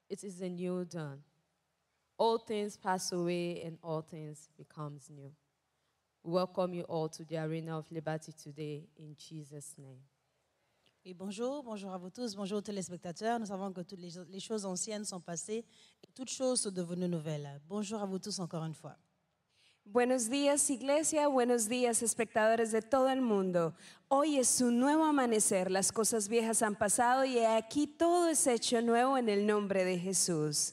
It is a new dawn. All things pass away and all things becomes new. We welcome you all to the arena of liberty today in Jesus' name. Oui, bonjour à vous tous, bonjour aux téléspectateurs. Nous savons que toutes les choses anciennes sont passées et toutes choses sont devenues nouvelles. Bonjour à vous tous encore une fois. Buenos días, iglesia, buenos días, espectadores de todo el mundo. Hoy es un nuevo amanecer, las cosas viejas han pasado y aquí todo es hecho nuevo en el nombre de Jesús.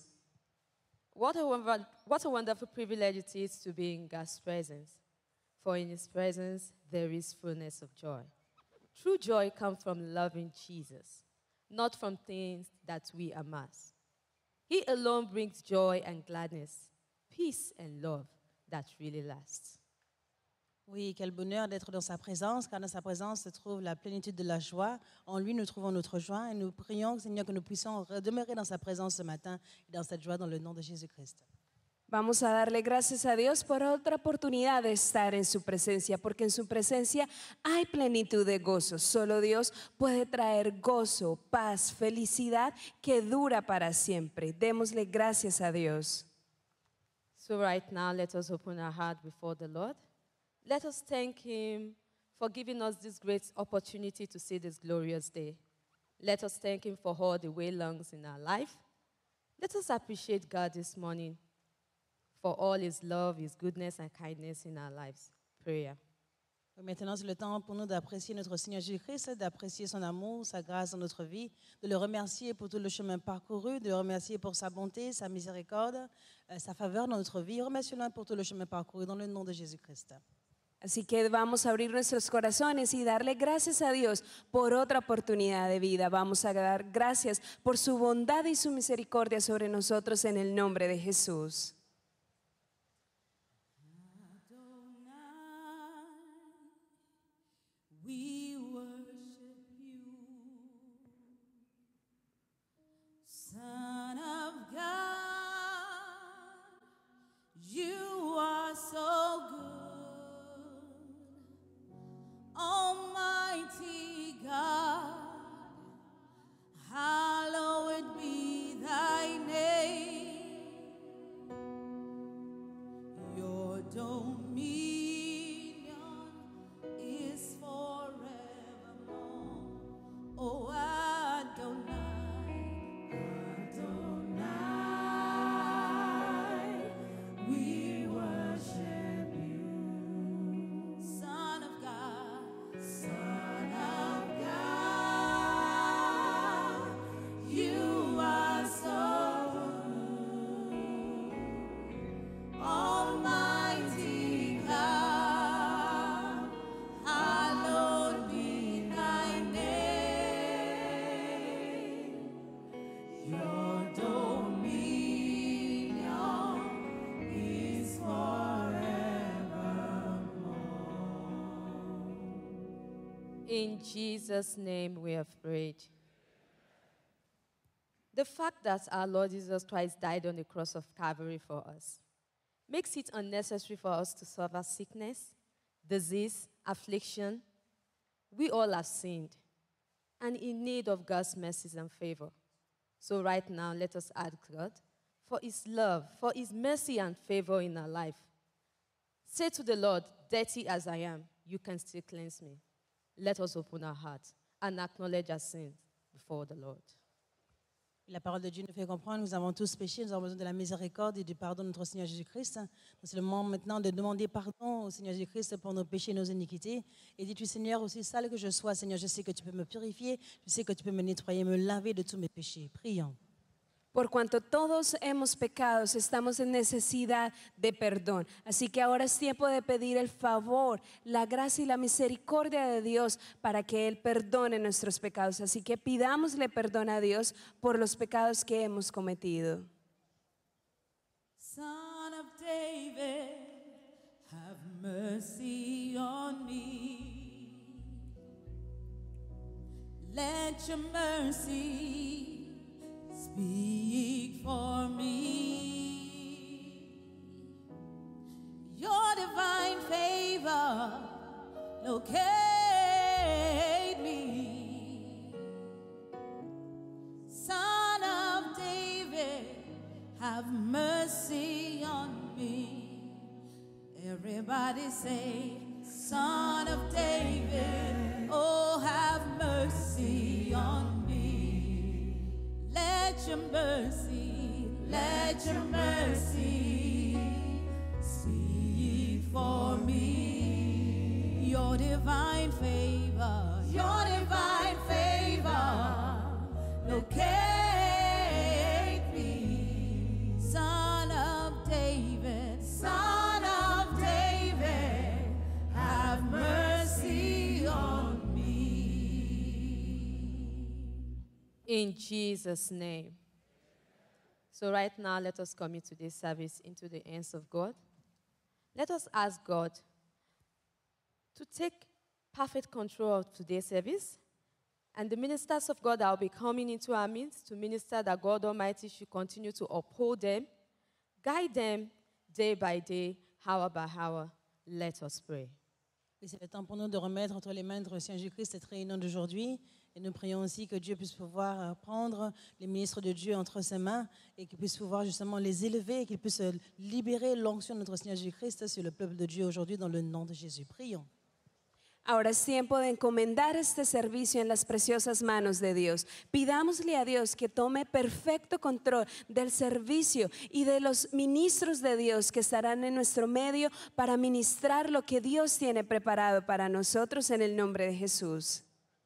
What a wonderful privilege it is to be in God's presence. For in His presence there is fullness of joy. True joy comes from loving Jesus, not from things that we amass. He alone brings joy and gladness, peace and love that really lasts. Oui, quel bonheur d'être dans sa présence, car dans sa présence se trouve la plénitude de la joie. En lui, nous trouvons notre joie et nous prions, Seigneur, que nous puissions demeurer dans sa présence ce matin et dans cette joie dans le nom de Jésus-Christ. Vamos a darle gracias a Dios por otra oportunidad de estar en su presencia, porque en su presencia hay plenitud de gozo. Solo Dios puede traer gozo, paz, felicidad que dura para siempre. Démosle gracias a Dios. So right now, let us open our heart before the Lord. Let us thank Him for giving us this great opportunity to see this glorious day. Let us thank Him for all the way longs in our life. Let us appreciate God this morning for all His love, His goodness and kindness in our lives. Prayer. Maintenant, c'est le temps pour nous d'apprécier notre Seigneur Jésus-Christ, d'apprécier son amour, sa grâce dans notre vie, de le remercier pour tout le chemin parcouru, de le remercier pour sa bonté, sa miséricorde, sa faveur dans notre vie. Remercions-le pour tout le chemin parcouru dans le nom de Jésus-Christ. Así que vamos a abrir nuestros corazones y darle gracias a Dios por otra oportunidad de vida. Vamos a dar gracias por su bondad y su misericordia sobre nosotros en el nombre de Jesús. We worship you, Son of God. You are so good, Almighty God. Hallowed be thy name. Your dominion is forevermore. Oh, Adonai, Adonai, we worship you. Son of God, Son of God, you are so good, Almighty God. Hallowed be thy name. Your dominion is forevermore. In Jesus' name we have prayed. The fact that our Lord Jesus Christ died on the cross of Calvary for us makes it unnecessary for us to suffer sickness, disease, affliction. We all have sinned and in need of God's mercies and favor. So right now, let us ask God for His love, for His mercy and favor in our life. Say to the Lord, dirty as I am, you can still cleanse me. Let us open our hearts and acknowledge our sins before the Lord. La parole de Dieu nous fait comprendre que nous avons tous péché, nous avons besoin de la miséricorde et du pardon de notre Seigneur Jésus-Christ. C'est le moment maintenant de demander pardon au Seigneur Jésus-Christ pour nos péchés et nos iniquités. Et dis-tu, Seigneur, aussi sale que je sois, Seigneur, je sais que tu peux me purifier, je sais que tu peux me nettoyer, me laver de tous mes péchés. Prions. Por cuanto todos hemos pecado, estamos en necesidad de perdón. Así que ahora es tiempo de pedir el favor, la gracia y la misericordia de Dios para que Él perdone nuestros pecados. Así que pidámosle perdón a Dios por los pecados que hemos cometido. Son of David, have mercy on me. Let your mercy speak for me. Your divine favor locate me. Son of David, have mercy on me. Everybody say, Son of David, oh, have mercy on me. Let your mercy speak for me. Your divine favor, locate me. Son of David, have mercy on me. In Jesus' name. So right now, let us commit today's service into the hands of God. Let us ask God to take perfect control of today's service. And the ministers of God that will be coming into our midst to minister, that God Almighty should continue to uphold them, guide them day by day, hour by hour. Let us pray. Et c'est le temps pour nous de remettre entre les mains de notre Seigneur Jésus-Christ cette réunion d'aujourd'hui. Et nous prions aussi que Dieu puisse pouvoir prendre les ministres de Dieu entre ses mains et qu'il puisse pouvoir justement les élever et qu'il puisse libérer l'onction de notre Seigneur Jésus-Christ sur le peuple de Dieu aujourd'hui dans le nom de Jésus. Prions. Ahora es tiempo de encomendar este servicio en las preciosas manos de Dios. Pidámosle a Dios que tome perfecto control del servicio y de los ministros de Dios que estarán en nuestro medio para ministrar lo que Dios tiene preparado para nosotros en el nombre de Jesús.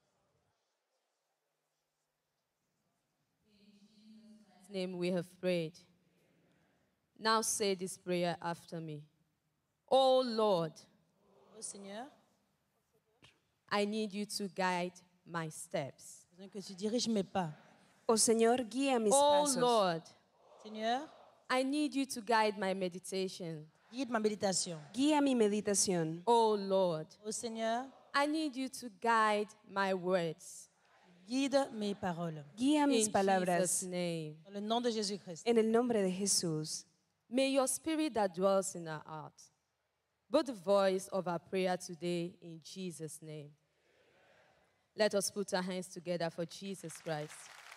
In His name we have prayed. Now say this prayer after me. Oh Lord, Oh Seigneur, I need you to guide my steps. je veux que tu diriges mes pas. Oh Señor, guía mis Oh pasos. Lord, Seigneur, I need you to guide my meditation. guide ma méditation. Guía mi meditación. Oh Lord, Oh Seigneur, I need you to guide my words. guide mes paroles. Guía mis In palabras Jesus' name. Dans le nom de Jésus-Christ. en el nombre de Jesús. May your spirit that dwells in our heart be the voice of our prayer today in Jesus' name. Let us put our hands together for Jesus Christ.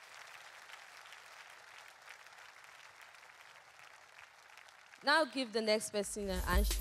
Now give the next person a handshake.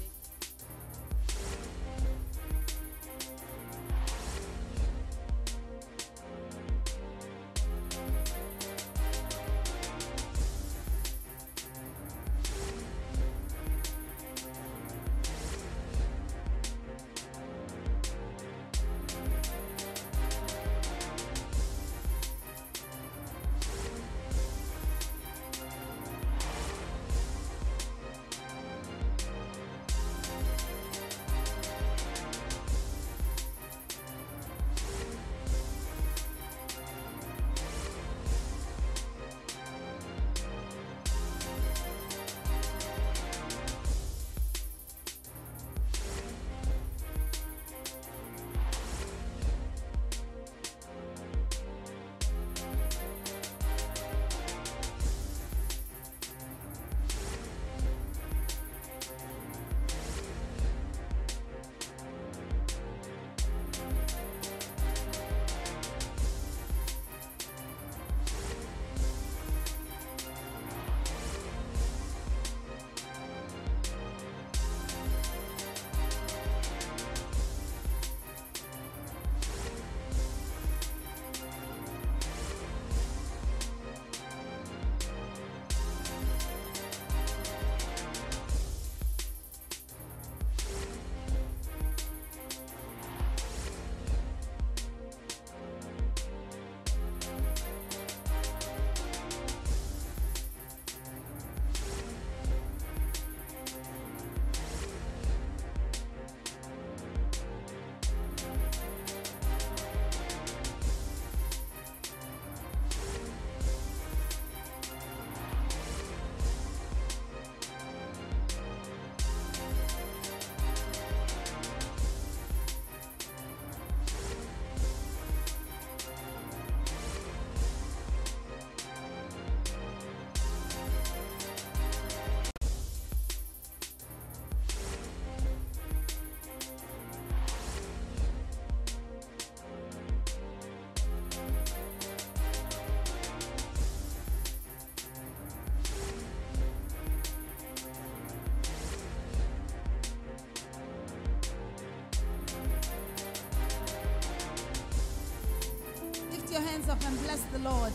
up and bless the Lord.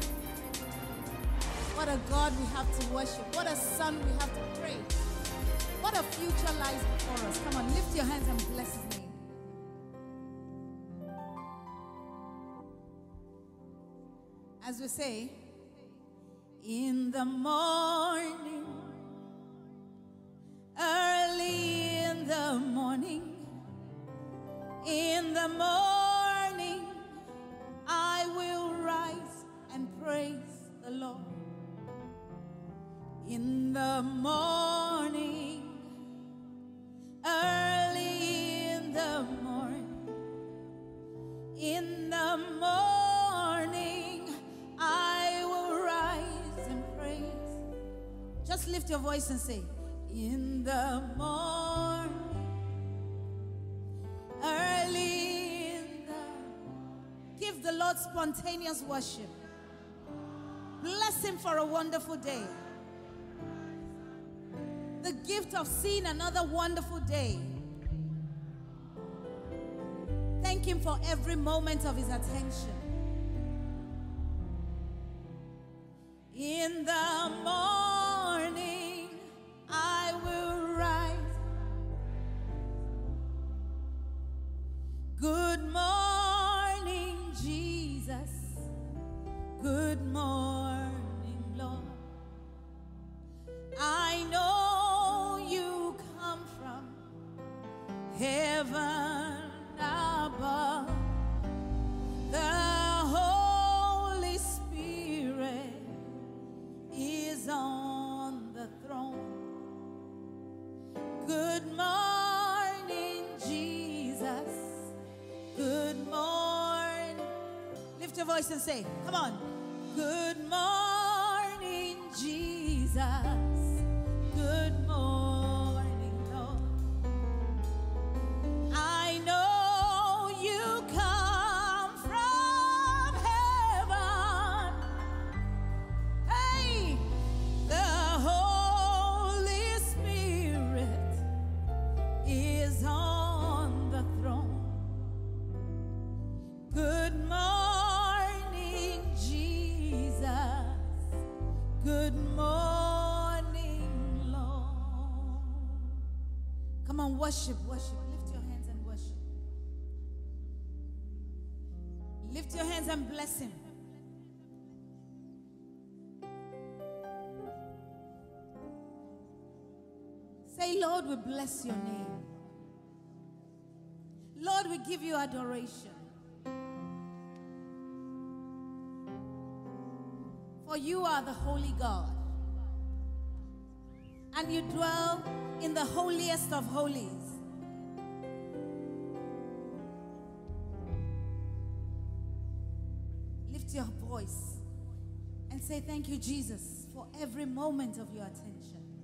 What a God we have to worship. What a Son we have to praise. What a future lies before us. Come on, lift your hands and bless His name. As we say, in the morning, early in the morning, in the morning, I will rise and praise the Lord. In the morning, early in the morning, in the morning, I will rise and praise. Just lift your voice and say, in the morning, early in the... Give the Lord spontaneous worship. Bless Him for a wonderful day. The gift of seeing another wonderful day. Thank Him for every moment of His attention. In the morning, I will rise. Good morning, Jesus. Good morning, Lord. I know you come from heaven above. The Holy Spirit is on the throne. Good morning, Jesus. Good morning. Lift your voice and say, come on. Good morning, Jesus. Good morning, Lord. I know you come from heaven. Hey, the Holy Spirit is on the throne. Good morning, Jesus. Good morning, Lord. Come on, worship, worship. Lift your hands and worship. Lift your hands and bless Him. Say, Lord, we bless your name. Lord, we give you adoration. For you are the holy God. And you dwell in the holiest of holies. Lift your voice and say, thank you, Jesus, for every moment of your attention.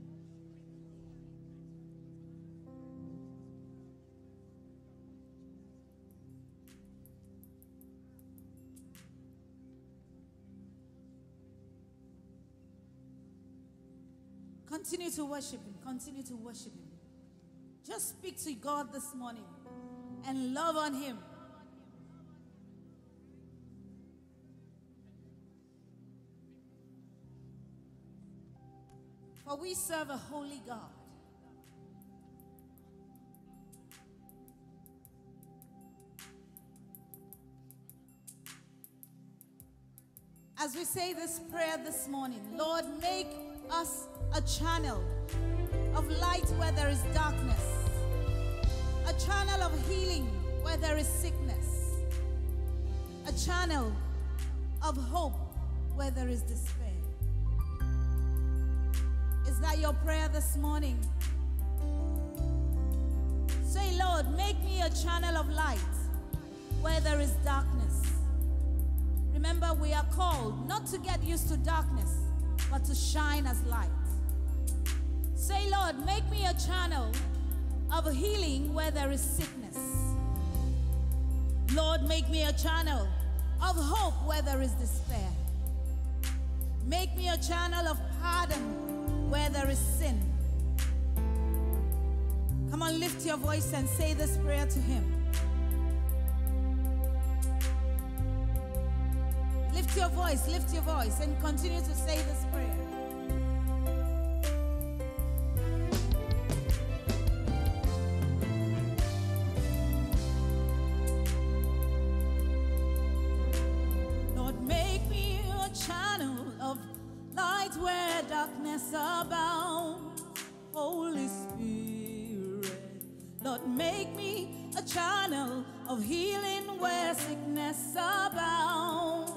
Continue to worship Him. Continue to worship Him. Just speak to God this morning and love on Him. For we serve a holy God. As we say this prayer this morning, Lord, make us a channel of light where there is darkness, a channel of healing where there is sickness, a channel of hope where there is despair. Is that your prayer this morning? Say, Lord, make me a channel of light where there is darkness. Remember, we are called not to get used to darkness, but to shine as light. Say, Lord, make me a channel of healing where there is sickness. Lord, make me a channel of hope where there is despair. Make me a channel of pardon where there is sin. Come on, lift your voice and say this prayer to Him. lift your voice, and continue to say this prayer. Lord, make me a channel of light where darkness abounds. Holy Spirit, Lord, make me a channel of healing where sickness abounds.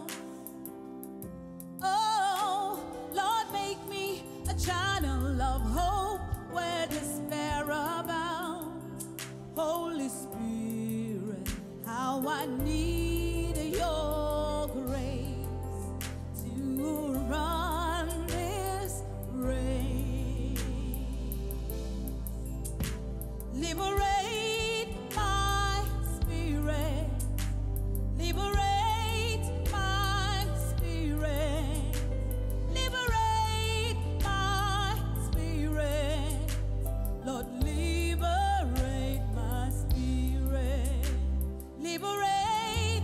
Oh, Lord, make me a channel of hope where despair abounds. Holy Spirit, how I need your grace to run this race. Liberate my spirit. Liberate my spirit. Liberate my spirit. Lord, liberate my spirit. Liberate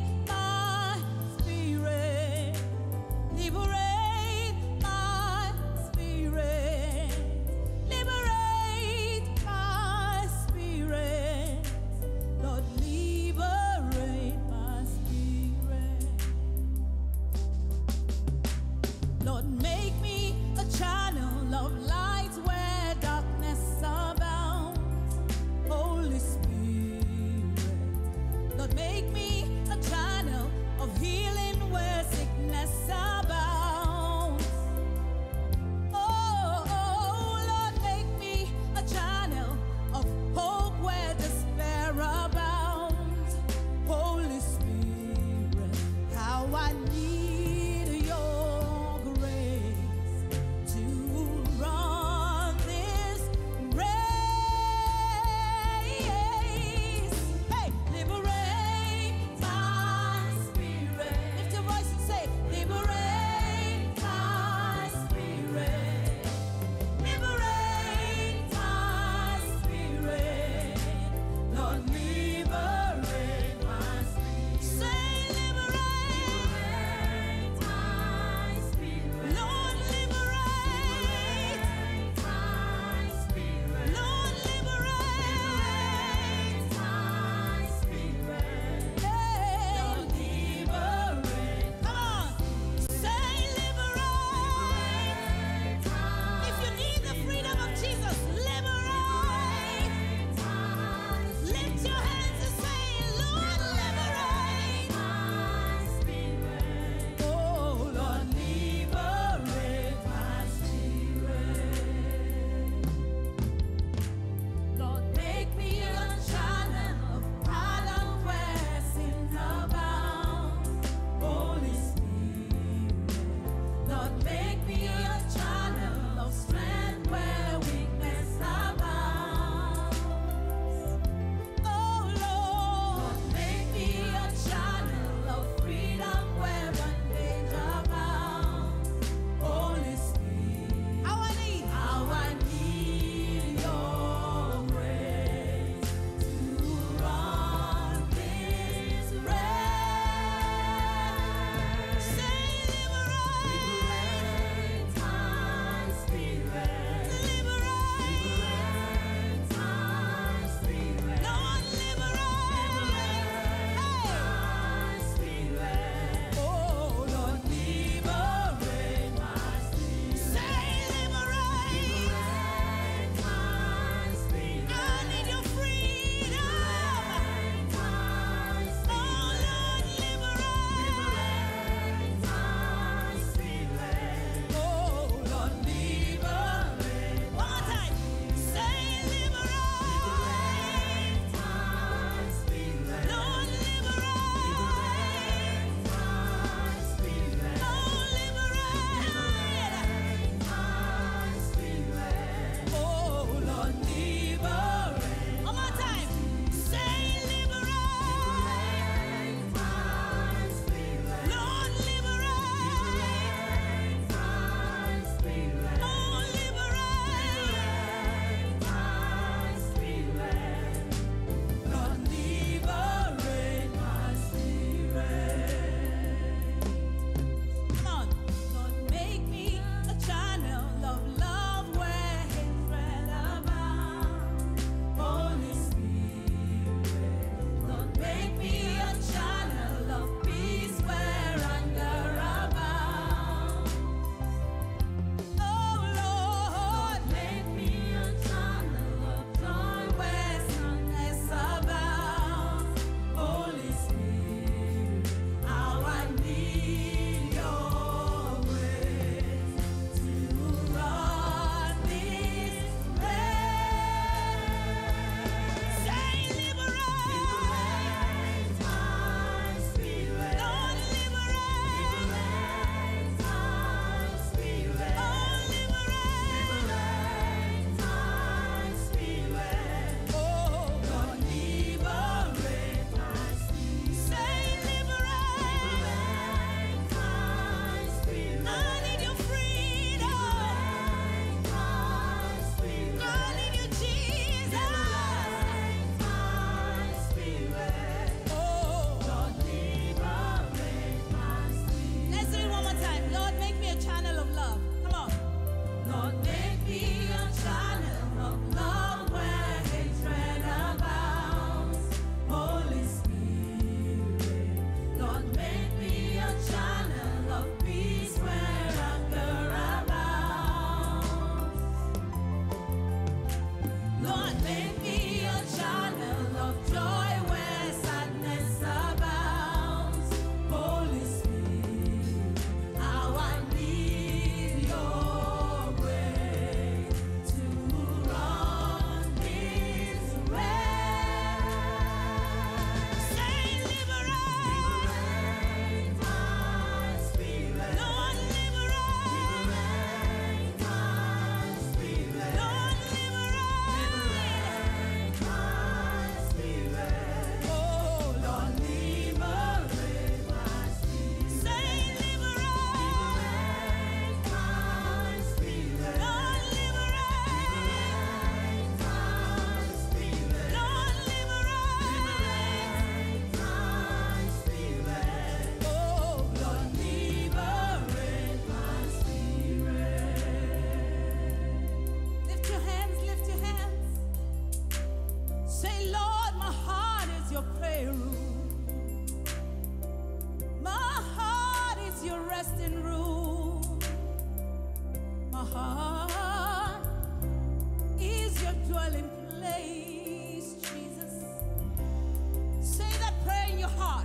prayer room. My heart is your resting room. My heart is your dwelling place, Jesus. Say that prayer in your heart.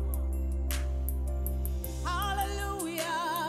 Hallelujah.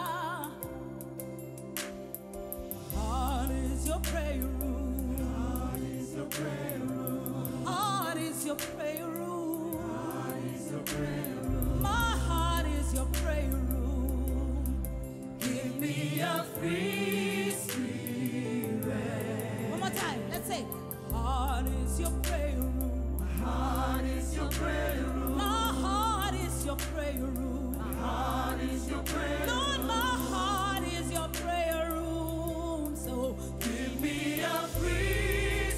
My heart is your prayer room. My heart is your prayer room. My heart is your prayer room. My heart is your prayer room. My heart is your prayer room. Give me a free spirit. One more time. Let's say, heart is your prayer room. My heart is your prayer room. My heart is your prayer room. My heart is your prayer room. Lord, my heart is your prayer room. So give me a free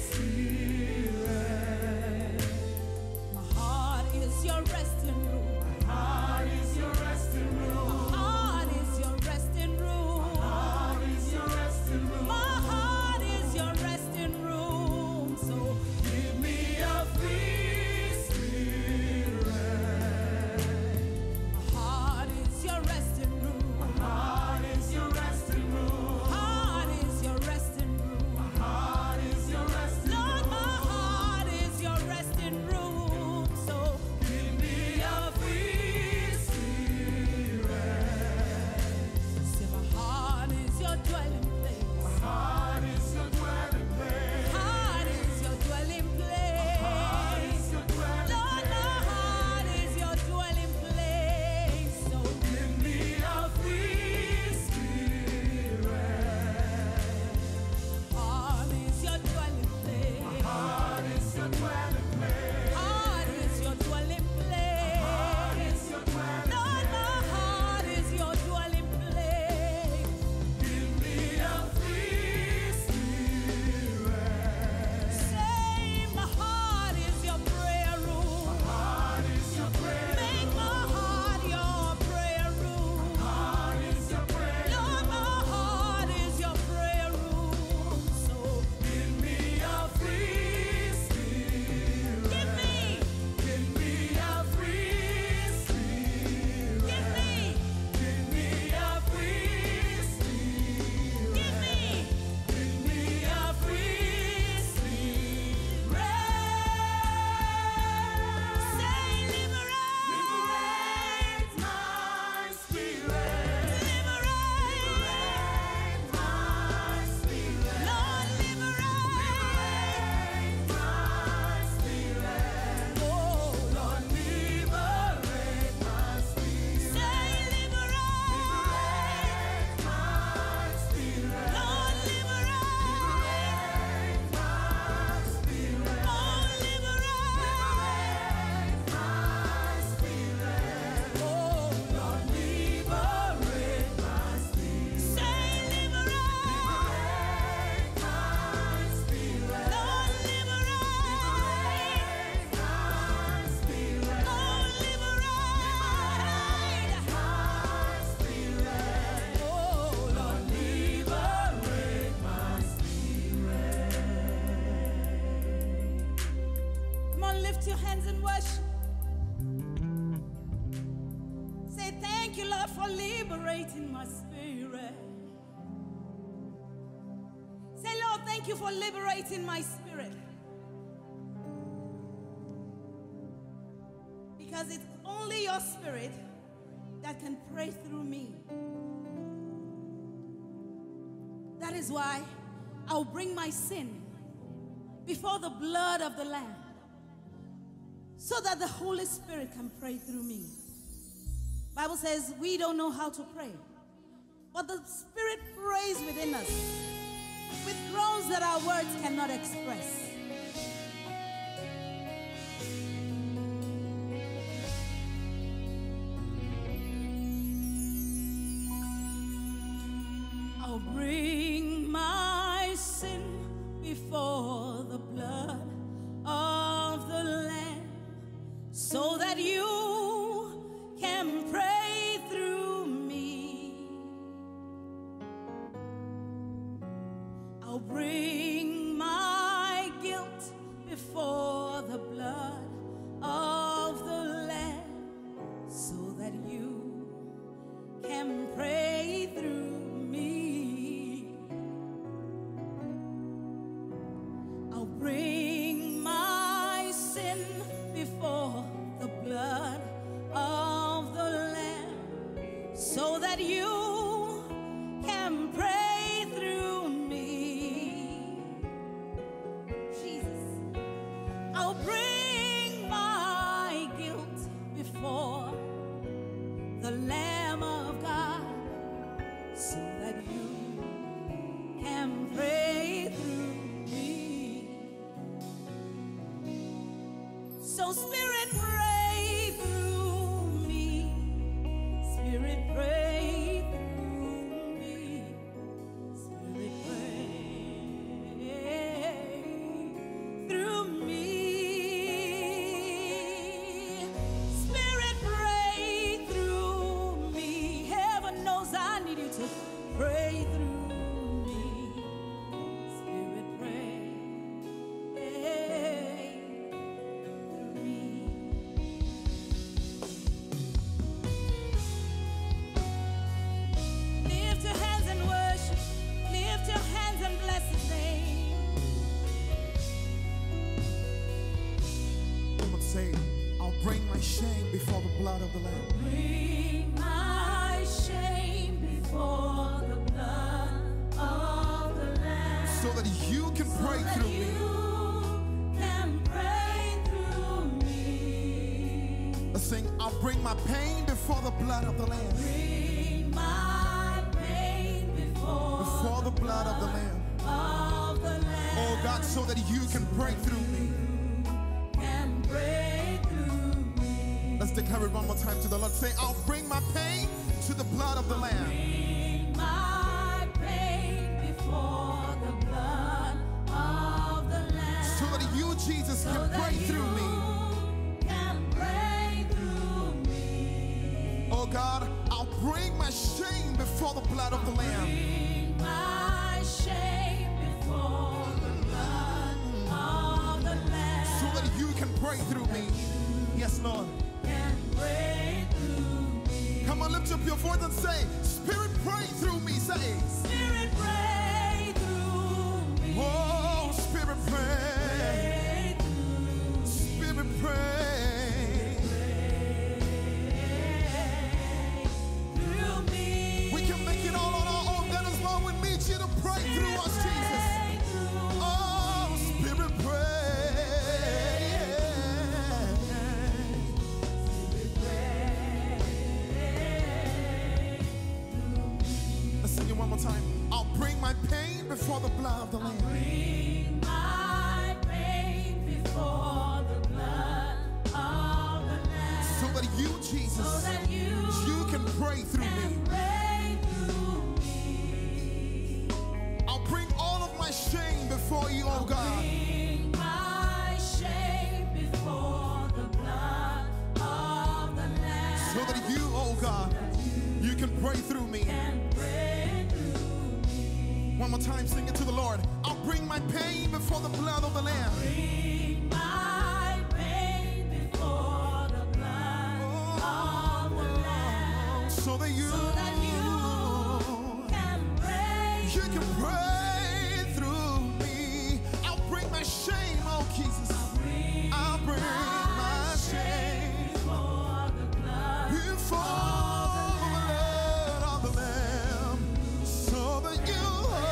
spirit. My heart is your resting room. My heart is your resting room. My heart is your resting room. My heart is your resting room. My heart is your resting room. So give me a free spirit. My heart is your resting room. My heart is your resting room. My heart is your resting room. My heart is your resting room. Lord, my heart is your resting room. So give me a free spirit. Say my heart is your dwelling place. My heart is your dwelling place. My heart is your dwelling place. My heart is your dwelling place. Lord, my heart is your dwelling place. So give me a free spirit. My heart is your dwelling place. My heart is your dwelling place. My heart is your dwelling place. My heart is your dwelling place. Lord, my heart is your dwelling place. Give me a free spirit. Say my heart is your prayer room. My heart is your prayer room. Make my heart your prayer room. My heart is your prayer room. Lord, my heart is your prayer room. So give me a free spirit. Give me a free spirit. Give me a free spirit. Give me a free spirit. Say liberate my spirit. Liberate my spirit. Lord, liberate my spirit. Oh, Lord, liberate my spirit. Say liberate my spirit. Lord, liberate my spirit. Oh, liberate my spirit. Oh, Lord, liberate my spirit. Say liberate my spirit. Lord, liberate my spirit. Oh, liberate my spirit. Oh, Lord, liberate my spirit. Come on, lift your hands and worship. Say thank you, Lord, for liberating my spirit. Say, Lord, thank you for liberating my spirit. Because it's only your spirit that can pray through me. That is why I'll bring my sin before the blood of the Lamb, so that the Holy Spirit can pray through me. Bible says we don't know how to pray, but the Spirit prays within us with groans that our words cannot express. I'll bring my sin before the blood of the Lamb, so that you can pray through me. I'll bring my guilt before the blood of you can pray through me. Jesus, I'll bring my guilt before the Lamb of God so that you can pray through me. So Spirit, pray through me. Spirit, pray through me. Spirit, pray through me. Spirit, pray through me. Heaven knows I need you to pray through me. Spirit, pray through me. Lift your hands and worship. Lift your hands and bless His name. Come on, say, I'll bring my shame before the blood of the Lamb. Bring my shame before the blood of the Lamb, So that you can pray so that through me. you can pray through me. Let's sing, I'll bring my pain before the blood of the Lamb. Bring my pain before The blood of the Lamb. of the Lamb, Oh God, so that you can pray through me. can pray through me. Let's declare it one more time to the Lord. Say, I'll bring my pain to the blood of the Lamb. Bring my pain before the blood of the Lamb, So that you, Jesus, can pray through me. can pray through me. Oh God, I'll bring my shame before the blood of the Lamb. Bring my shame before the blood of the Lamb, So that you can pray through me. Yes, Lord. can pray through me. Come on, lift up your voice and say, Spirit, pray through me. Say, Spirit, pray through me. oh, Spirit, pray. Pray through, Spirit, pray. through me. We can make it all on our own. That is why we need you to pray through us, Jesus. Pray through Oh, Spirit, pray. Let's sing it one more time. I'll bring my pain before the blood of the Lamb. Bring my pain before the blood of the Lamb, So that you, so Jesus, that you can pray through me. can pray through me. I'll bring all of my shame before you, oh God. Bring my shame before the blood of the Lamb, So that you, oh God, you can pray through me. can pray through me. One more time, sing it to the Lord. I'll bring my pain before the blood of the Lamb. Bring my pain before the blood of the Lamb, So that you, so that you can pray. you can pray through me. I'll bring my shame, oh Jesus. I'll bring my shame before the blood before the blood of the Lamb. So that you,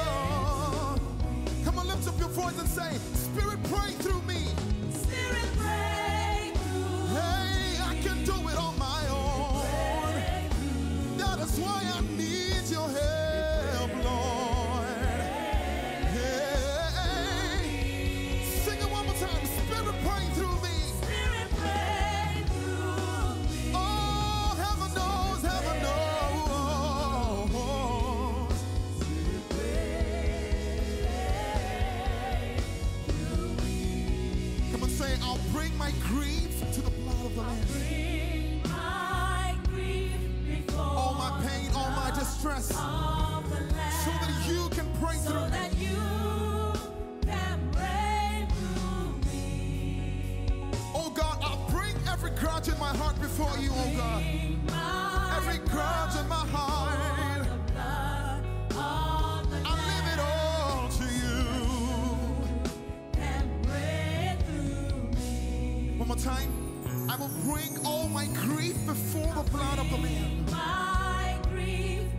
come on, lift up your voice and say, Spirit, pray through me. Spirit, pray through. Hey, I can do it on my own. That is why I need your help, Lord. Hey, sing it one more time. Spirit, pray through me. Spirit, pray through me. Oh, heaven knows, heaven knows. Come on, say, I'll bring my grief to the blood of the Lamb. Bring my grief before All my pain, all my distress, so of the Lamb, that you can pray so through me. that you can pray through me. Oh God, I'll bring every grudge in my heart before you, oh God. Bring my Every grudge in my heart, the blood of the I leave it all to you. Can pray through me. One more time. I will bring all my grief before the blood of the Lamb. My grief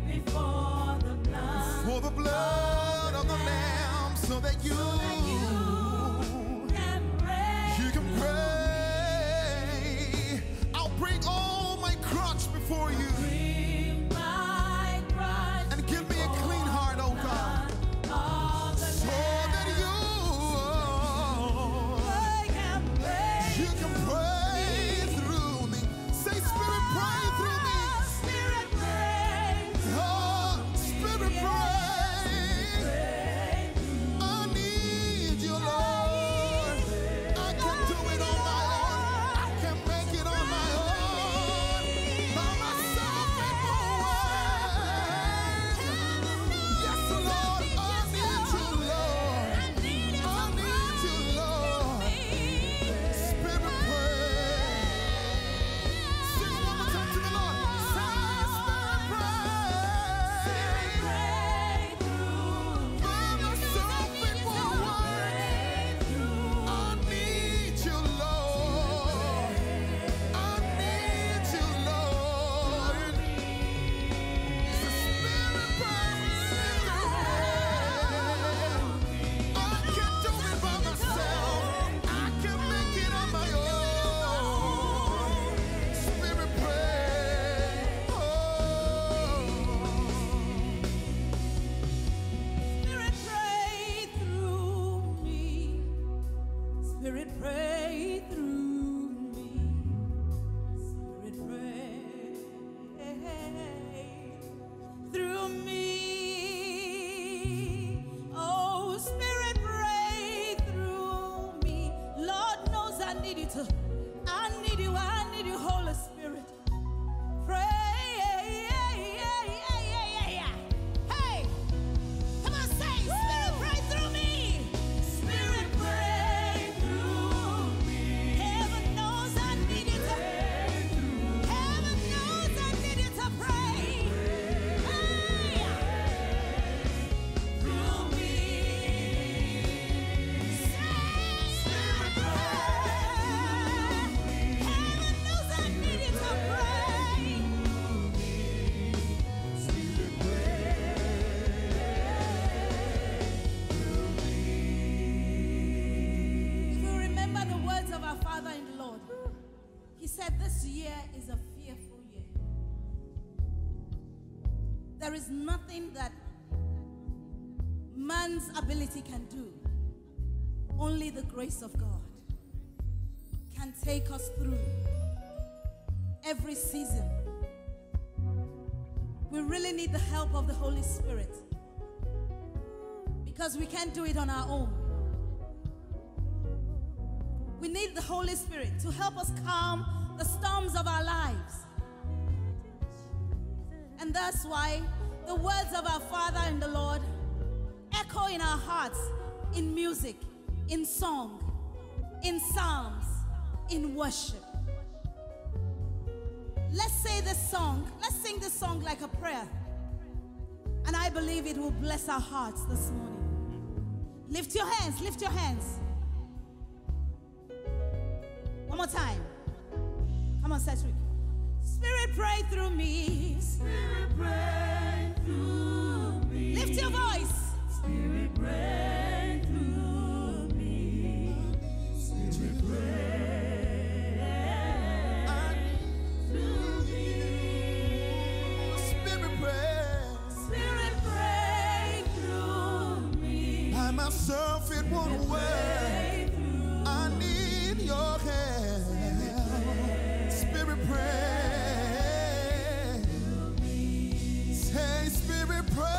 said this year is a fearful year. There is nothing that man's ability can do. Only the grace of God can take us through every season. We really need the help of the Holy Spirit because we can't do it on our own. We need the Holy Spirit to help us calm the storms of our lives. And that's why the words of our Father in the Lord echo in our hearts in music, in song, in psalms, in worship. Let's say this song, let's sing this song like a prayer. And I believe it will bless our hearts this morning. Lift your hands, lift your hands. One more time. Come on, Cedric. Spirit, pray through me. Spirit, pray through me. Lift your voice. Spirit, pray through me. Spirit, pray through me. Spirit, pray. Spirit, pray through me. By myself it won't work. I need your hand. Spirit, pray. Say, Spirit, pray.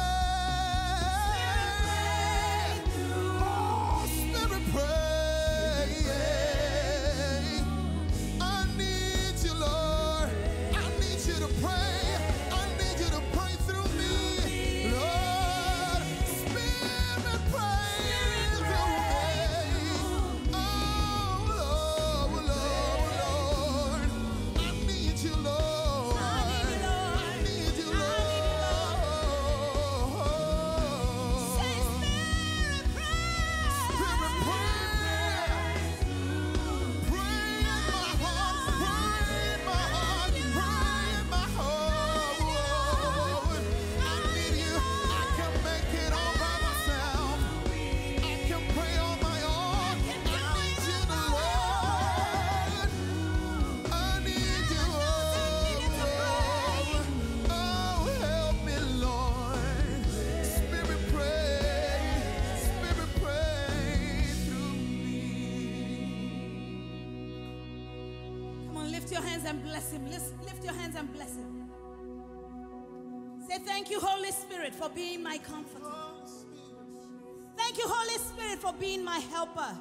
And bless him. Lift your hands and bless him. Say, thank you, Holy Spirit, for being my comforter. Thank you, Holy Spirit, for being my helper.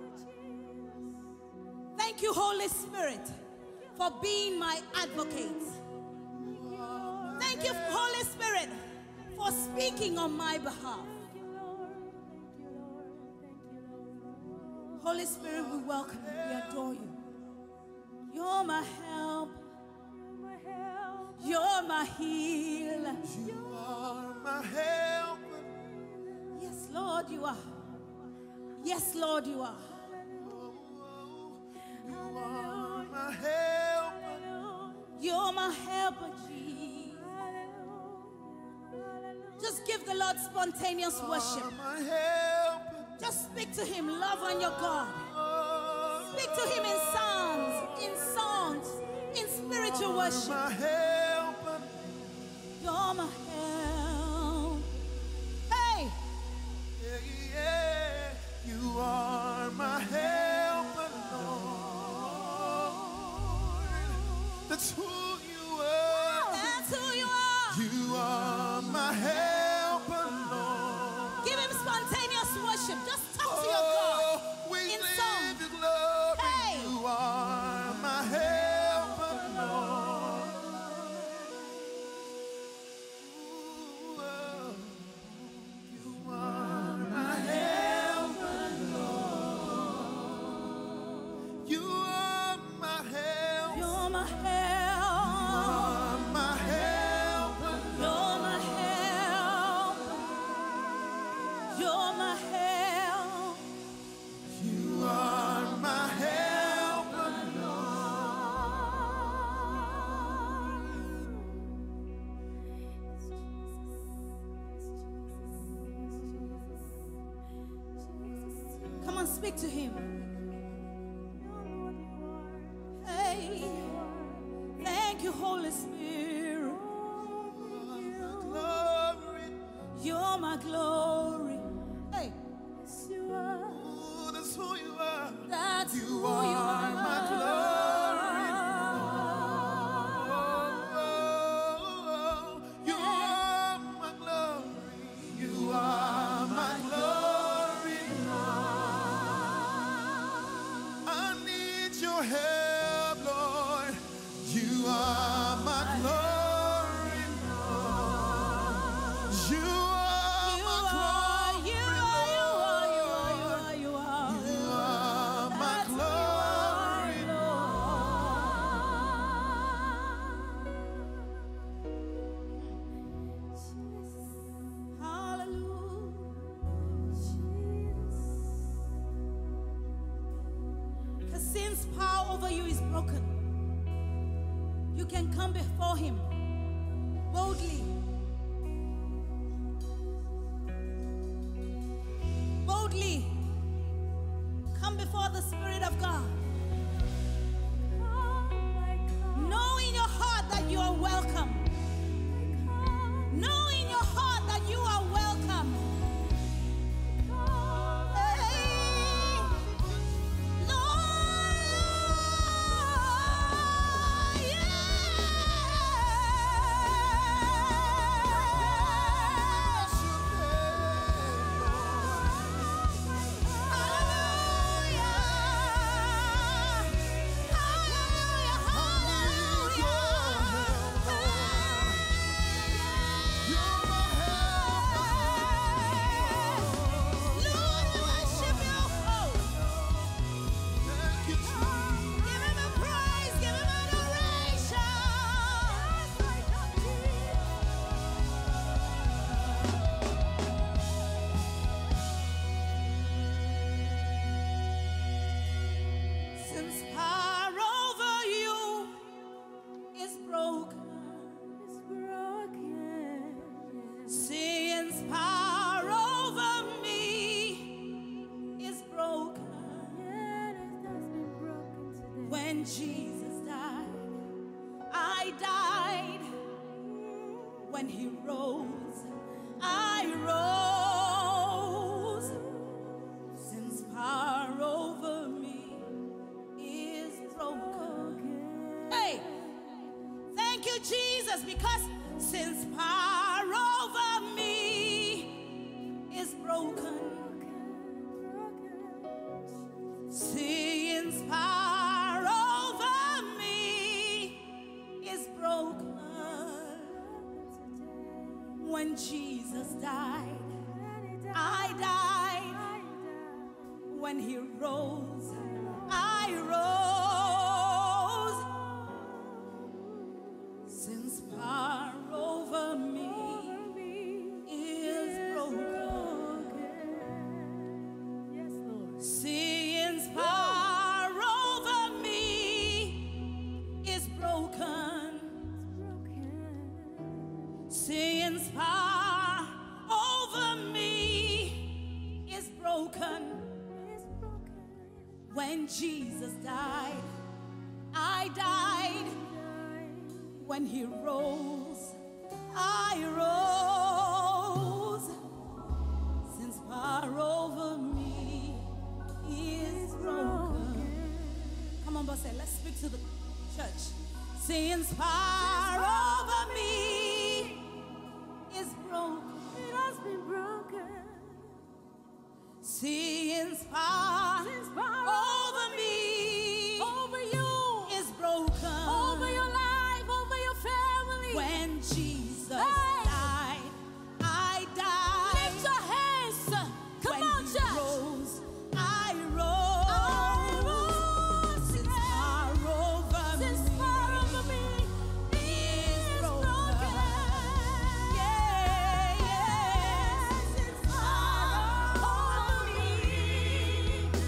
Thank you, Holy Spirit, for being my advocate. Thank you, Holy Spirit, for speaking on my behalf. Holy Spirit, we welcome you. We adore you. You're my help. You're my healer. You are my help. Yes, Lord, you are. Yes, Lord, you are. You are my help. You're my helper, Jesus. Just give the Lord spontaneous worship. My help. Just speak to him. Love on your God. Speak to him in psalms, in songs, in spiritual worship. My help. You're my help. Hey! Yeah, yeah. You are my help, Lord. That's who you are. That's who you are. You are my help, Lord. Give him spontaneous worship. Just talk to your God. We in live song. His love. Hey! You are my help, Lord. You are my help, Lord. You are my help. You're my help. My help, You're my help. You're my help. you are my help, Come on, speak to him. Hey. Spirit. Glory. You're my glory. Hey, Ooh, that's who you are. that's You who you are are. my glory. You are my glory. You are my glory. I need your help, Lord. You are my glory. You are my glory. You are. You are my glory. Hallelujah. Because sin's power over you is broken, you can come before him boldly. Boldly come before the Spirit of God. Know in your heart that you are welcome. Know in your heart that you are welcome. Hey, Lord, since power over you is broken. Sin's power over me is broken. When Jesus died, I died. When he rose, I rose. Sin's power over me is broken. Hey, thank you, Jesus, because since power over me is broken. Sin's power over me is broken. When Jesus died, I died. When he rose, I rose. Since power over me is broken. Sin's power over me is broken. Sin's power over me is broken. When Jesus died, I died. When he rose, I rose. Since power over me is broken. Come on, boss, let's speak to the church. Since power over me is broken. It has been broken. Since power over me, over you, is broken. Over your life, over your family. When Jesus died, I died. Lift your hands. Come when on, church. Rose, I rose. Since power over me is broken. Yeah. Since power over me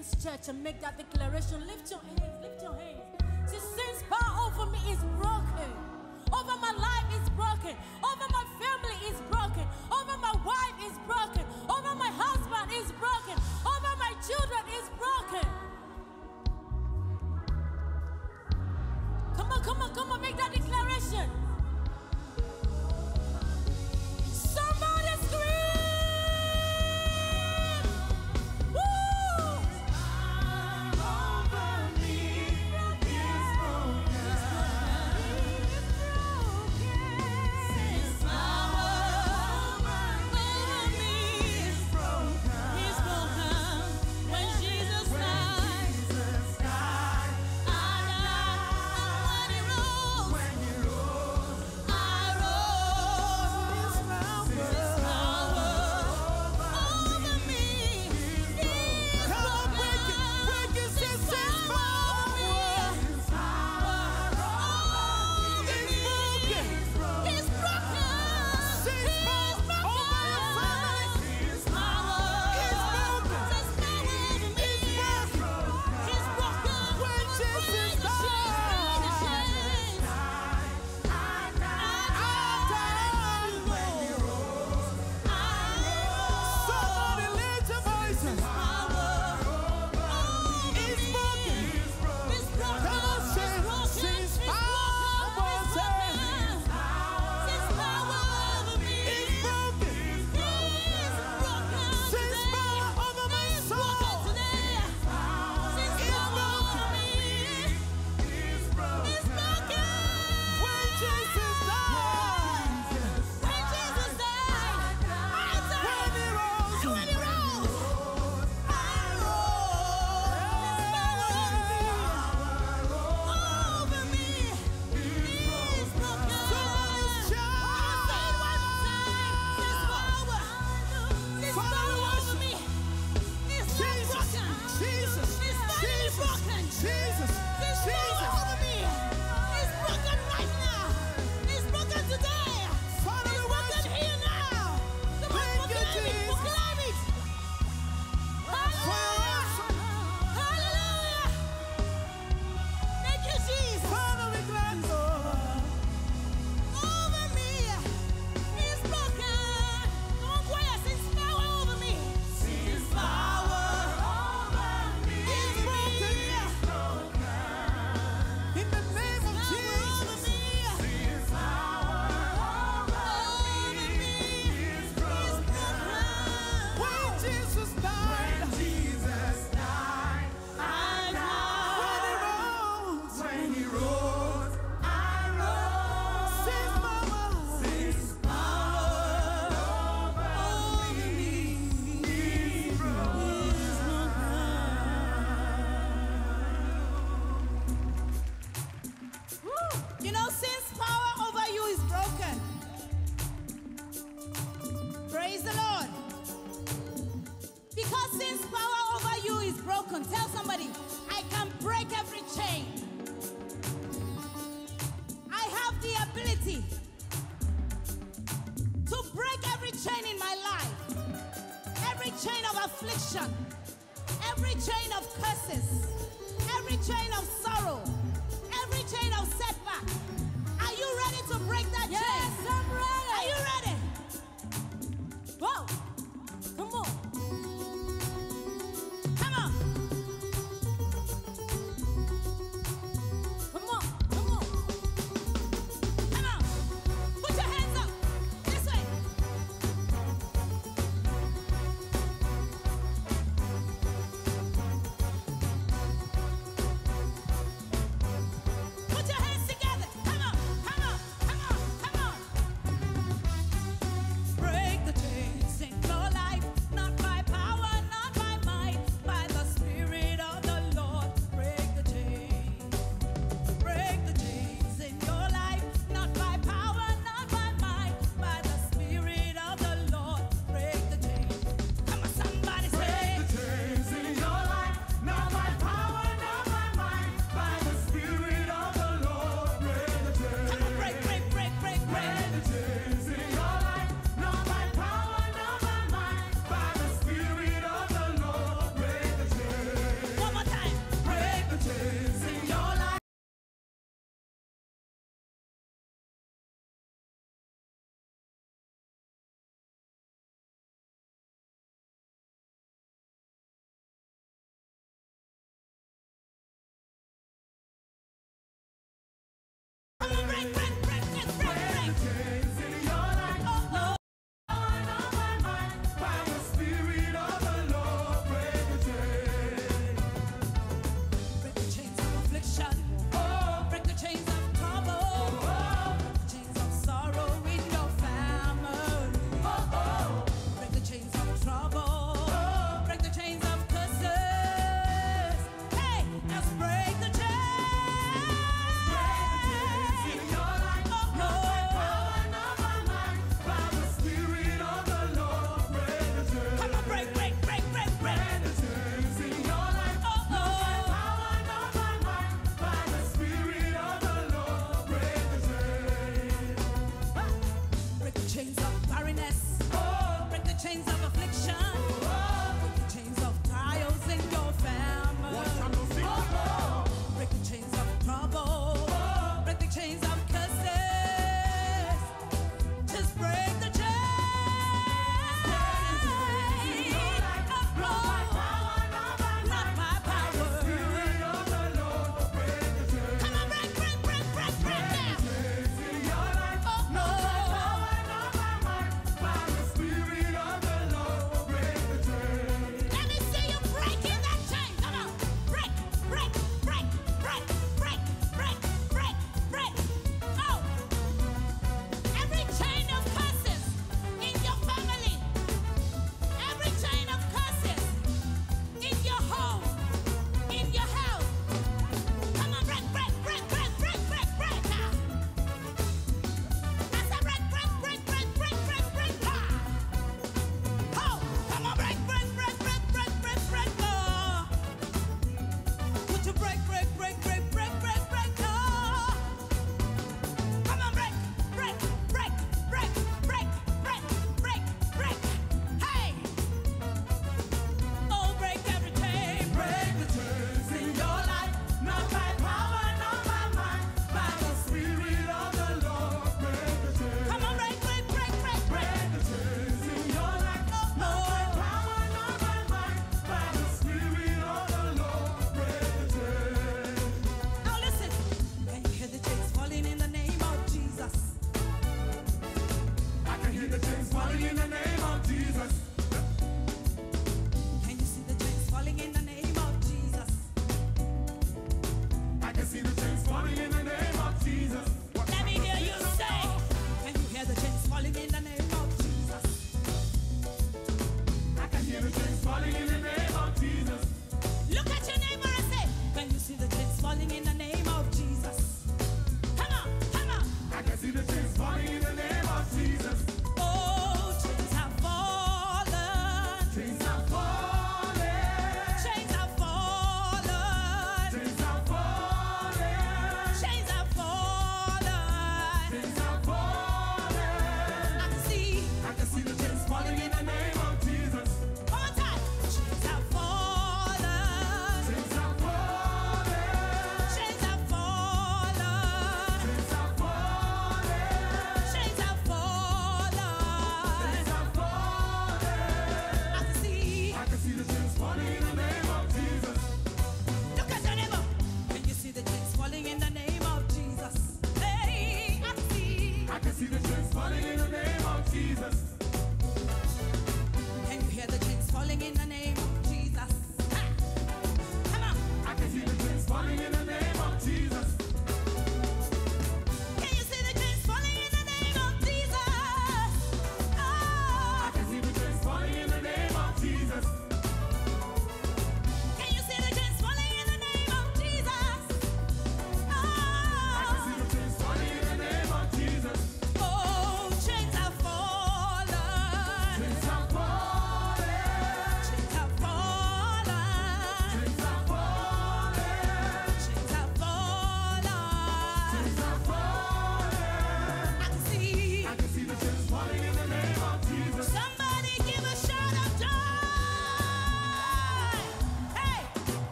hands, church, and make that declaration. Lift your hands, lift your hands. See, sin's power over me is broken. Over my life is broken. Over my family is broken. Over my wife is broken. Over my husband is broken. Over my children is broken. Come on, come on, come on, make that declaration. Somebody scream! Woo! Over me is broken. His power over me is broken. He's broken. When Jesus died, I died. When he rose, I rose. His power over me is broken. His power over me is broken. He's broken. His power over your family. His power is broken. His power over me is broken. He's broken. When Jesus died, somebody lift your voices. It's broken. Come on, say, since power over me is broken. Since power over my soul is broken. When Jesus died, when he rose, I rose. Over me is broken. Somebody's child. Say it one more time. This power over me is not broken. Jesus, It's not broken. Jesus, This power over me is broken right now. It's broken today. Father, It's we broken worship. here now. Come on, Thank you, proclaim it. Jesus. Proclaim it. Hallelujah. Hallelujah. Thank you, Jesus. Father, we glad Over me is broken. Come on, choir, since power over me. Since power over me is broken. in the name of Jesus. Since power over me is broken. When Jesus died, I died. when he rose, I rose. since power, Over me is broken. You know, since power over you is broken. Praise the Lord. Because since power over you is broken, tell somebody, I can break every chain. I have the ability to break every chain in my life. Every chain of affliction, every chain of curses, every chain of sorrow, every chain of setback. Are you ready to break that chain? Yes, I'm ready. Are you ready? Whoa. Come on. Come on. Come on. Come on. Come on. Put your hands up. This way.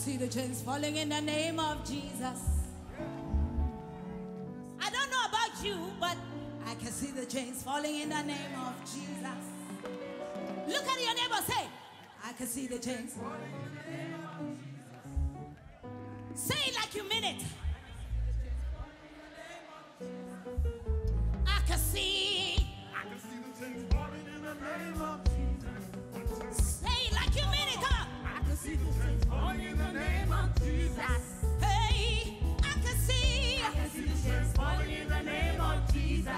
see the chains falling in the name of Jesus. I don't know about you, but I can see the chains falling in the name of Jesus. Look at your neighbor, say, I can see the chains. Say it like you mean it. I can see the chains falling in the name of Jesus. Say it like you mean it, come on. I can see the chains falling in the name of Jesus. Hey, I can see the chains falling in the name of Jesus.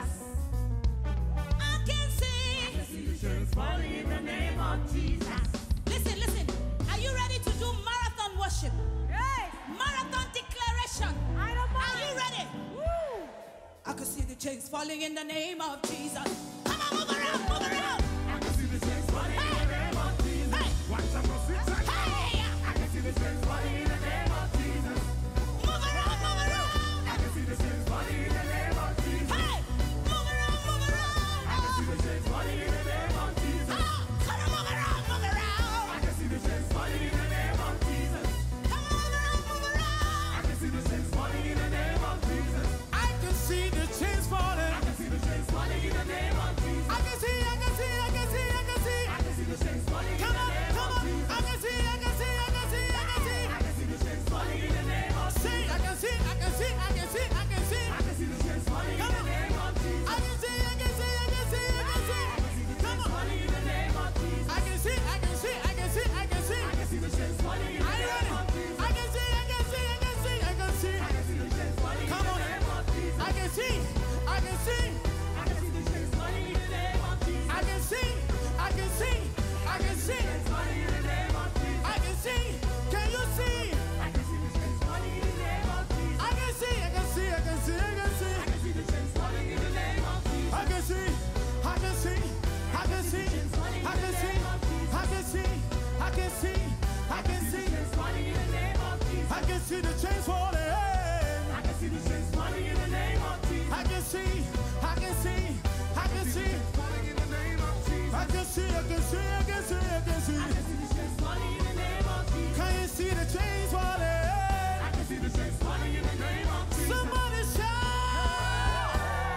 I can see The chains falling in the name of Jesus. Listen, listen. Are you ready to do marathon worship? Marathon declaration. Are you ready? Woo. I can see the chains falling in the name of Jesus. Come on, move around, move around. I can see the chains falling in the name of Jesus. Hey. Watch out, go sit tight. Hey. I can see the chains falling in the name of Jesus. Move around, move around. I can see the chains falling in the name of Jesus. Hey, move around, move around. I can see the chains falling in the name of Jesus. Come on, move around, move around. I can see the chains falling in the name of Jesus. Come on, move around, move around. I can see the chains falling in the name of Jesus. I can see the chains falling. I can see the chains falling in the name of Jesus. I can see, I can see, I can see, I can see. I can see the chains falling in the name of Jesus. I can see, I can see, I can see, I can see. I can see the chains falling in the name of Jesus. I can see, I can see, I can see, I can see. I can see the chains falling in the name of Jesus. I can see, I can see, I can see, I can see. I can see the chains falling in the name of Jesus. I can see, I can see, I can see, I can see. I can see the chains falling in the name of Jesus. I can see, I can see, I can see, I can see. I can see the chains falling in the name of Jesus. I can see, I can see. I can see the chains falling in the name of Jesus. I can see, I can see, I can see. Falling in the name of Jesus. I can see. Can you see? I can see the chains falling in the name of Jesus. I can see, I can see, I can see, I can see. I can see the chains falling in the name of Jesus. I can see, I can see, I can see, I can see, I can see, I can see, I can see. I can see the chains falling. I can see the chains falling in the name of Jesus. I can see, I can see, I can see. Falling in the name of Jesus. I can see, I can see, I can see, I can see. I can see the chains falling in the name of Jesus. Can you see the chains falling? I can see the chains falling in the name of Jesus. Somebody shout!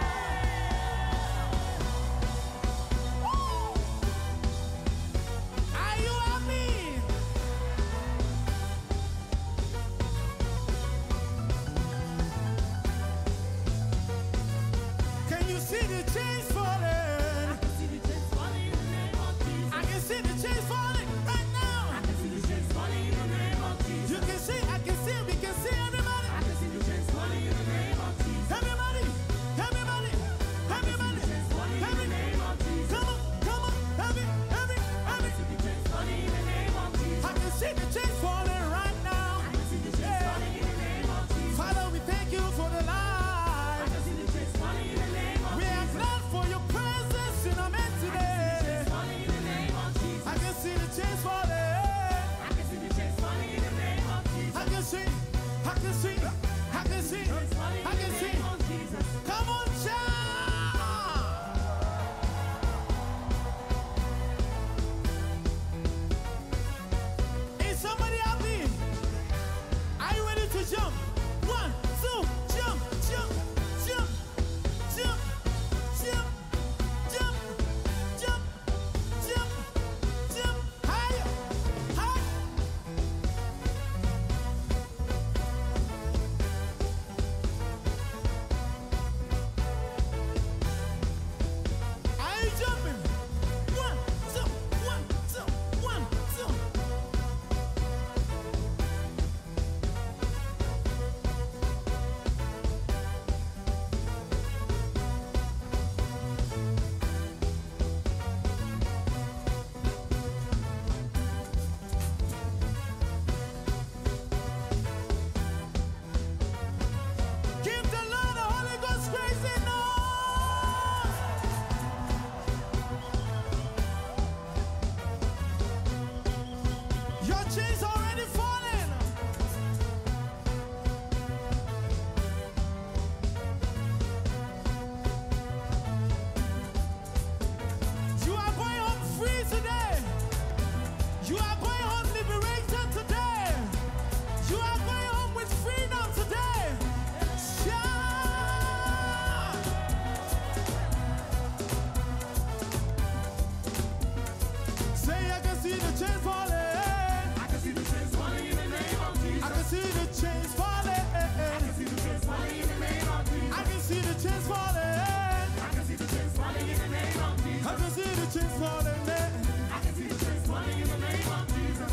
Are you happy? Can you see the chains falling? I can see the chains falling in the name of Jesus. I can see the chains falling right now. I can see the chains falling in the name of Jesus. You can see, I can see, we can see everybody. I can see the chains falling in the name of Jesus. Everybody, everybody, everybody, every name of Jesus. Come on, come on, every. I can see the chains falling in the name of Jesus. I can see the chains falling right now. I can see the chains falling in the name of Jesus. Father, we thank you for the life. I can see the chains falling in the name of Jesus. We are glad for the chains falling. I can see the chains falling in the name of Jesus.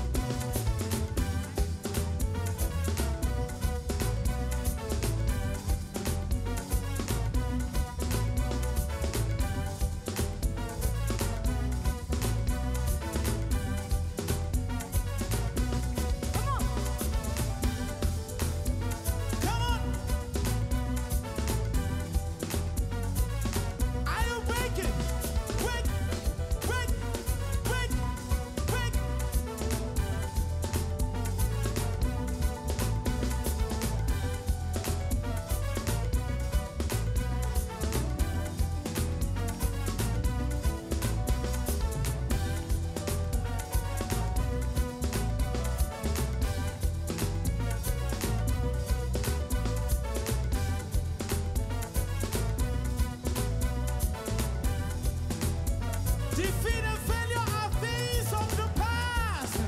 Defeat and failure are things of the past.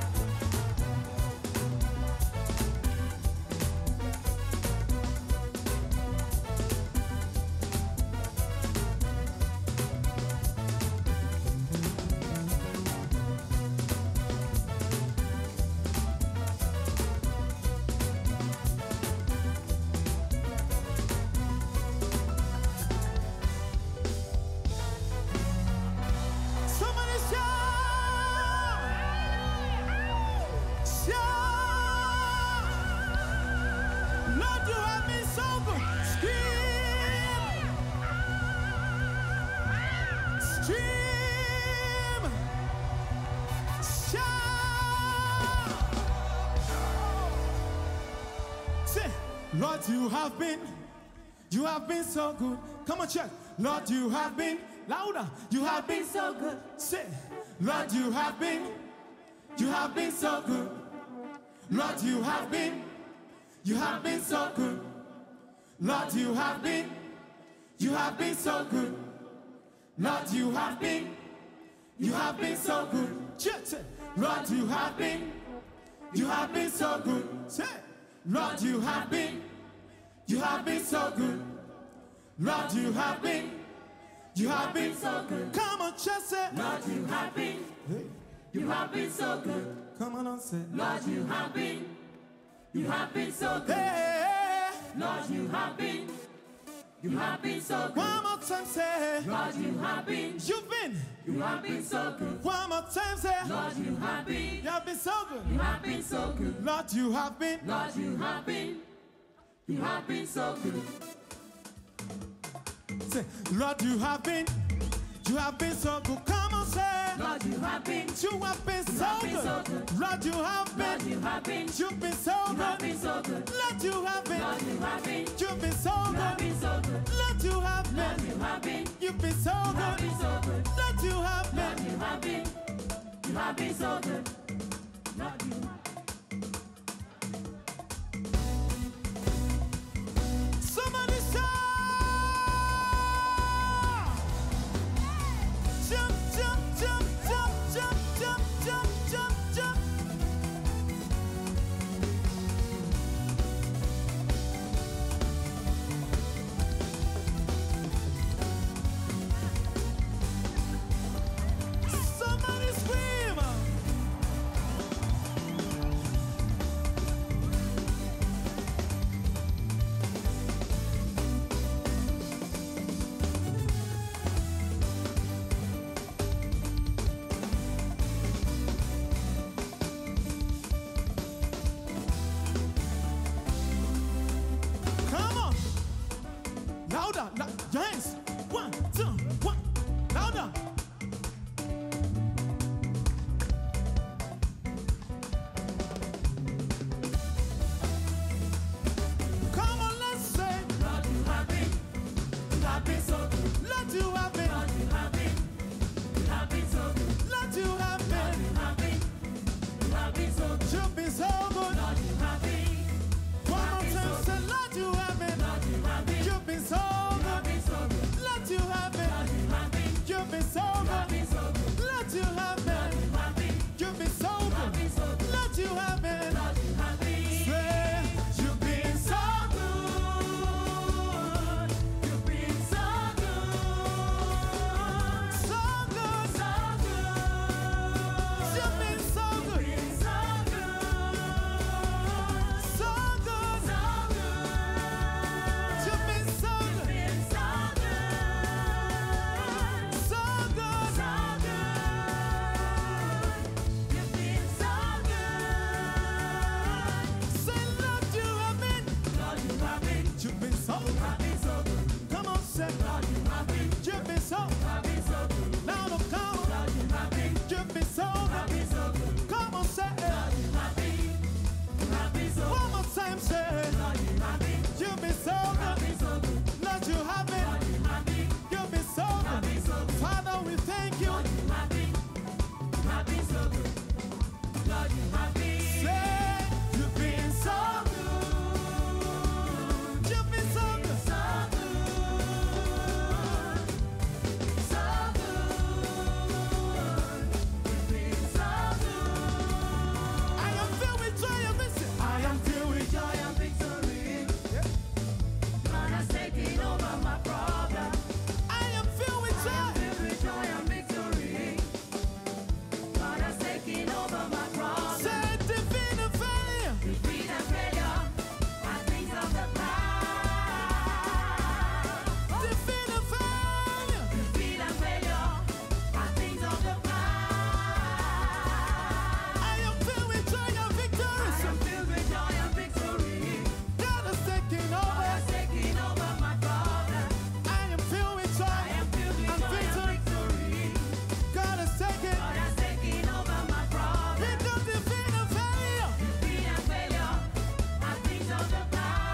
Somebody shout! Shout! Lord, you have been so good. Scream! Scream! Shout! Say, Lord, you have been so good. Come on, church. Lord, you have been louder. You have been so good. Say, Lord, you have been so good. Lord, you have been so good. Lord, you have been so good. Lord, you have been so good. Church, say, Lord, you have been so good. Say, Lord, you have been so good. Lord, you have been so good. Come on, just say, Lord, you have been so good. Come on, say, Lord, you have been so good. Hey, Lord, you have been so good. One more time, say, Lord, you have been so good. One more time, say, Lord, you have been so good. Lord, you have been so good. Say, Lord, you have been so good. Come on, say, Lord, you have been so good. Lord, you have been you've been so good. Lord, you have been you've been so good. Lord, you have been you've been so good. Lord, you have been so good. Somebody shout! Jump, jump, jump, jump, jump, jump, jump, jump, jump. Somebody scream! Come on! Louder! Your hands! 1, 2, 1! Louder! Come on, let's say, Lord, you have been so good. Lord, you have been so good. Lord, you have been so good. You've been so good. Lord, you have been. One more time, say, Lord, you have been. You've been so good. Lord, you have been. You've been so you have been so good. Come on, say, Lord, you have been. You've been so good. Now look, come on. Lord, you have been. You've been so good. Come on, say, Lord, you have been. You have been so good. One more time, say, Lord, you have been. You've been so good. Lord, you have been. Lord, you have been. You've been so good. Father, we thank you. Lord, you have been. You have been so good. Lord, you have been. Say, you've been so good. You've been so good. So good. So good. You've been so good. I am filled with joy and victory. I am filled with joy and victory. God has taken over my problem. I am filled with joy. I am filled with joy and victory. God has taken over my problem. Say defeat and failure. Defeat and failure are things of the past. Defeat and failure. Defeat and failure are things of the past. I am filled with joy and victory. I am filled with joy and victory. God has taken over. God has taken over my problem. I am filled with joy. I am filled with joy and victory. God has taken over my problem. He does defeat and failure. Defeat and failure are things of the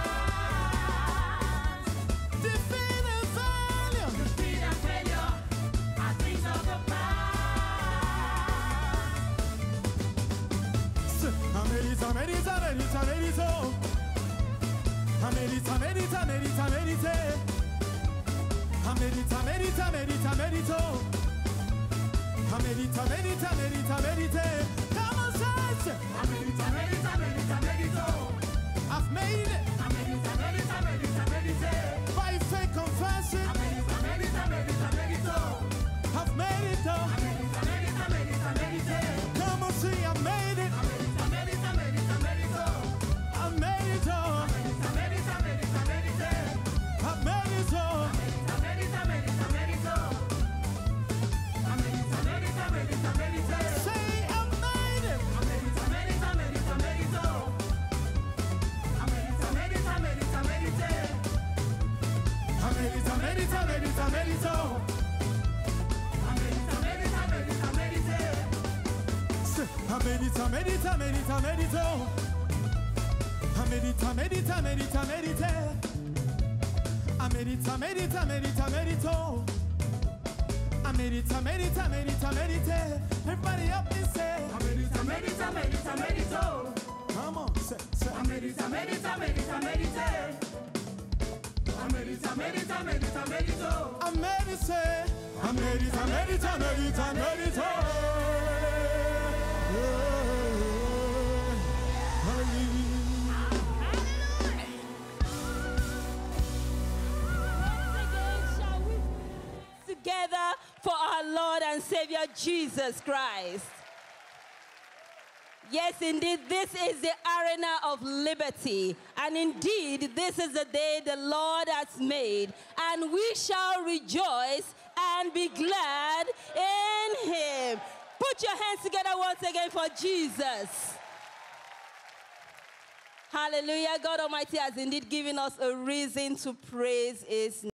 past. Defeat and failure. Defeat and failure are things of the past. Amerita, Amerita, Amerita, Amerita. Amerita, Amerita, Amerita, Amerita. Amerita, Amerita, Amerita, Amerita. Amerita, Amerita, Amerita, Amerita. Come on, say, Amerita, Amerita, Amerita, Amerita. I've made it. Amerita, Amerita, Amerita, Amerita. By faith confessing. Amerita, Amerita, Amerita, Amerita. I've made it, though. Amerita, Amerita, Amerita, Amerita. Come on, see, I made it. Amerita, Amerita, Amerita, Amerita. I made it, though. Amerita, Amerita, Amerita, Amerita. I made it, though. Amerita, Amerita, Amerita, Amerita. Amerita, Amerita, Amerita, Amerita. Say, I made it. Amerita, Amerita, Amerita, Amerita. Amerita, Amerita, Amerita, Amerita. Amerita, Amerita, Amerita, Amerita. Amerita, Amerita, Amerita, Amerita. Say, Amerita, Amerita, Amerita, Amerita. Amerita, Amerita, Amerita, Amerita. Amerita, Amerita, Amerita, Amerita. Amerita, Amerita, Amerita, Amerita. Everybody up and say, Amerita, Amerita, Amerita, Amerita. Come on, say. Amerita, Amerita, Amerita, Amerita. Amerita, Amerita, Amerita, Amerita. Amerita, say, Amerita, Amerita, Amerita, Amerita. Together for our Lord and Savior Jesus Christ. Yes, indeed, this is the arena of liberty. And indeed, this is the day the Lord has made. And we shall rejoice and be glad in Him. Put your hands together once again for Jesus. Hallelujah. God Almighty has indeed given us a reason to praise His name.